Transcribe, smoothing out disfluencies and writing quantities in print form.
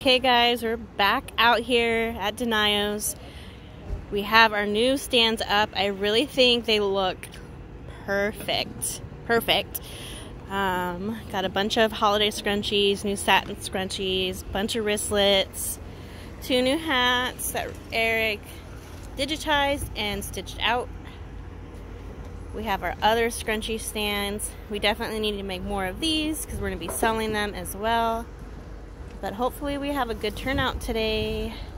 Okay guys, we're back out here at Denio's. We have our new stands up. I really think they look perfect. Got a bunch of holiday scrunchies, new satin scrunchies, bunch of wristlets, 2 new hats that Eric digitized and stitched out. We have our other scrunchie stands. We definitely need to make more of these because we're going to be selling them as well. But hopefully we have a good turnout today.